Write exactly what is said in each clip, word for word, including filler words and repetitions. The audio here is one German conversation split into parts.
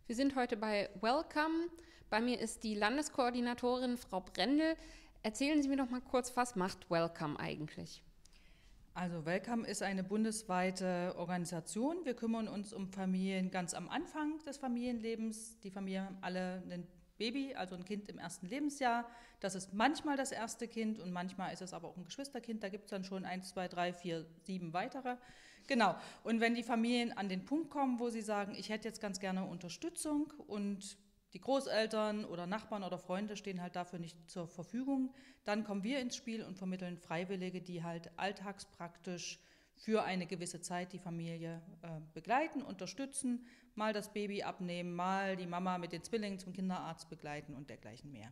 Wir sind heute bei Welcome. Bei mir ist die Landeskoordinatorin Frau Brendel. Erzählen Sie mir doch mal kurz, was macht Welcome eigentlich? Also Welcome ist eine bundesweite Organisation. Wir kümmern uns um Familien ganz am Anfang des Familienlebens. Die Familien haben alle ein Baby, also ein Kind im ersten Lebensjahr. Das ist manchmal das erste Kind und manchmal ist es aber auch ein Geschwisterkind. Da gibt es dann schon eins, zwei, drei, vier, sieben weitere. Genau. Und wenn die Familien an den Punkt kommen, wo sie sagen, ich hätte jetzt ganz gerne Unterstützung und die Großeltern oder Nachbarn oder Freunde stehen halt dafür nicht zur Verfügung, dann kommen wir ins Spiel und vermitteln Freiwillige, die halt alltagspraktisch für eine gewisse Zeit die Familie äh, begleiten, unterstützen, mal das Baby abnehmen, mal die Mama mit den Zwillingen zum Kinderarzt begleiten und dergleichen mehr.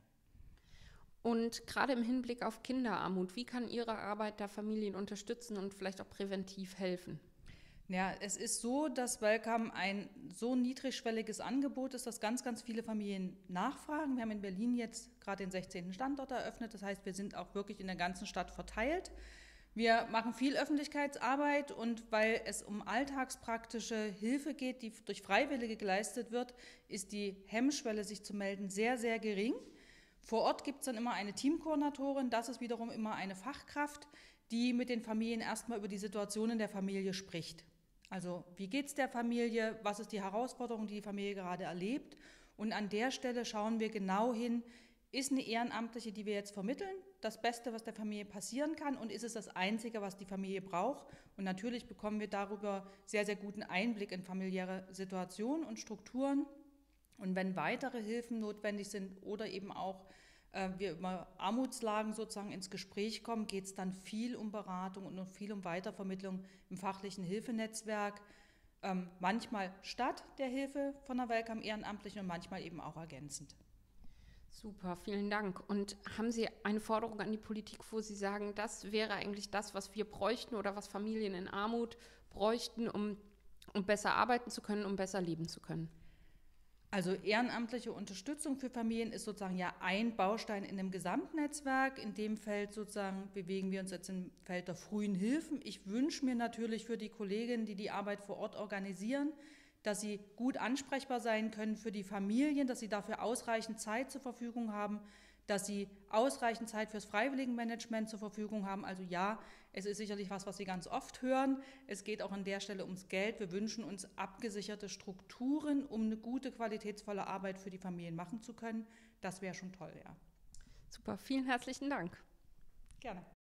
Und gerade im Hinblick auf Kinderarmut, wie kann Ihre Arbeit da Familien unterstützen und vielleicht auch präventiv helfen? Ja, es ist so, dass Welcome ein so niedrigschwelliges Angebot ist, dass ganz, ganz viele Familien nachfragen. Wir haben in Berlin jetzt gerade den sechzehnten Standort eröffnet. Das heißt, wir sind auch wirklich in der ganzen Stadt verteilt. Wir machen viel Öffentlichkeitsarbeit und weil es um alltagspraktische Hilfe geht, die durch Freiwillige geleistet wird, ist die Hemmschwelle, sich zu melden, sehr, sehr gering. Vor Ort gibt es dann immer eine Teamkoordinatorin, das ist wiederum immer eine Fachkraft, die mit den Familien erstmal über die Situation in der Familie spricht. Also wie geht es der Familie, was ist die Herausforderung, die die Familie gerade erlebt? Und an der Stelle schauen wir genau hin, ist eine Ehrenamtliche, die wir jetzt vermitteln, das Beste, was der Familie passieren kann und ist es das Einzige, was die Familie braucht? Und natürlich bekommen wir darüber sehr, sehr guten Einblick in familiäre Situationen und Strukturen. Und wenn weitere Hilfen notwendig sind oder eben auch äh, wir über Armutslagen sozusagen ins Gespräch kommen, geht es dann viel um Beratung und viel um Weitervermittlung im fachlichen Hilfenetzwerk. Ähm, manchmal statt der Hilfe von der Welcome Ehrenamtlichen und manchmal eben auch ergänzend. Super, vielen Dank. Und haben Sie eine Forderung an die Politik, wo Sie sagen, das wäre eigentlich das, was wir bräuchten oder was Familien in Armut bräuchten, um, um besser arbeiten zu können, um besser leben zu können? Also ehrenamtliche Unterstützung für Familien ist sozusagen ja ein Baustein in dem Gesamtnetzwerk. In dem Feld sozusagen bewegen wir uns jetzt im Feld der frühen Hilfen. Ich wünsche mir natürlich für die Kolleginnen, die die Arbeit vor Ort organisieren, dass sie gut ansprechbar sein können für die Familien, dass sie dafür ausreichend Zeit zur Verfügung haben, dass sie ausreichend Zeit fürs Freiwilligenmanagement zur Verfügung haben. Also ja, es ist sicherlich was, was Sie ganz oft hören. Es geht auch an der Stelle ums Geld. Wir wünschen uns abgesicherte Strukturen, um eine gute, qualitätsvolle Arbeit für die Familien machen zu können. Das wäre schon toll, ja. Super, vielen herzlichen Dank. Gerne.